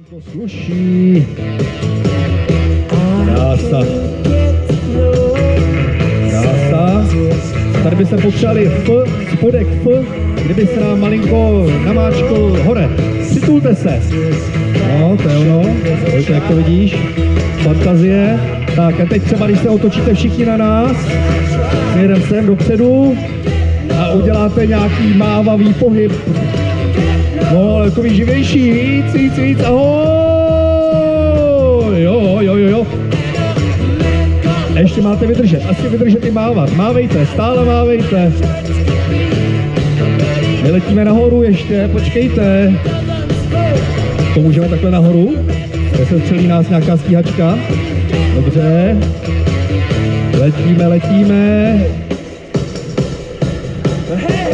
To sluší. Krása. Krása. Tady by se popřeli F, spodek F, kdyby se nám malinko namáčkl hore. Přitulte se. No, to je ono. Pojďte, jak to vidíš. Fantazie. Tak a teď třeba, když se otočíte všichni na nás, směrem sem dopředu a uděláte nějaký mávavý pohyb. No, ale takový živější, víc, ahoj, jo. Ještě máte vydržet, asi vydržet i mávat, mávejte, stále mávejte. My letíme nahoru ještě, počkejte. To můžeme takhle nahoru, kde se střelí nás nějaká stíhačka. Dobře, letíme. Hey!